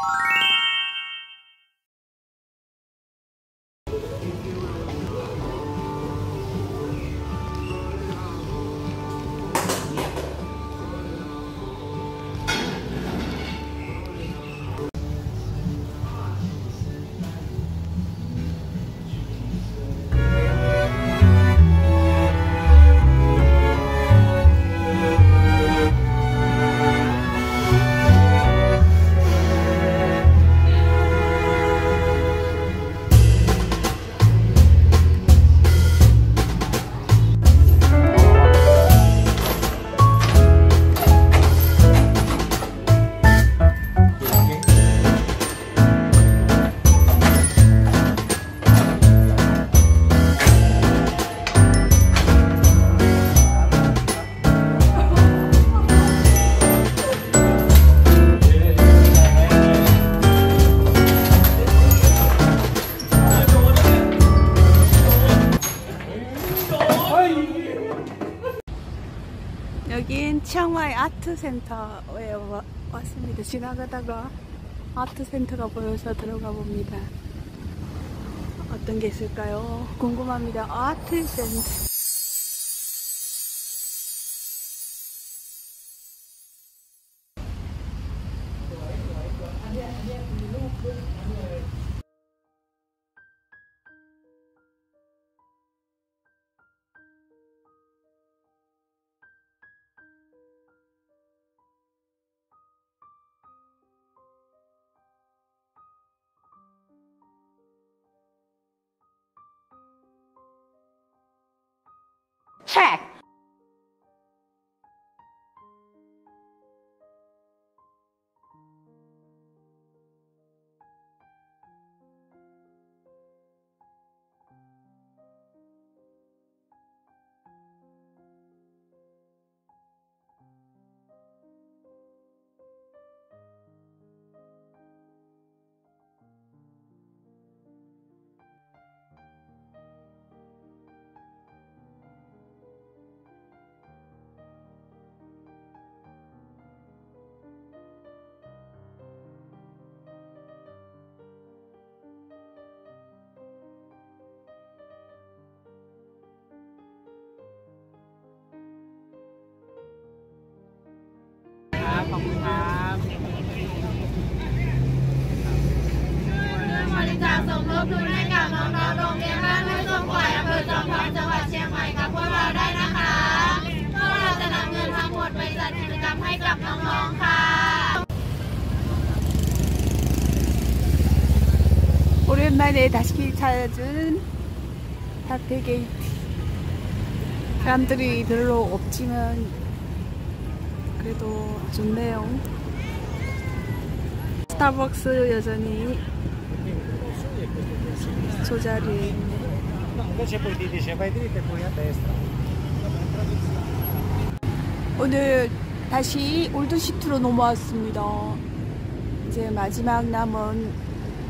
여긴 치앙마이 아트센터에 왔습니다. 지나가다가 아트센터가 보여서 들어가 봅니다. 어떤 게 있을까요? 궁금합니다. 아트센터. Check. 오랜만에 다시 찾은 타페 게이트. 사람들이 별로 없지만 그래도 좋네요. 스타벅스 여전히 저 자리에 있네. 오늘 다시 올드시티로 넘어왔습니다. 이제 마지막 남은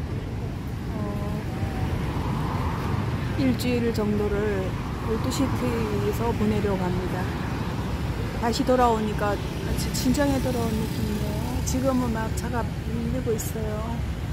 일주일 정도를 올드시티에서 보내려고 합니다. 다시 돌아오니까 진정에 돌아온 느낌이에요. 지금은 막 차가 밀리고 있어요.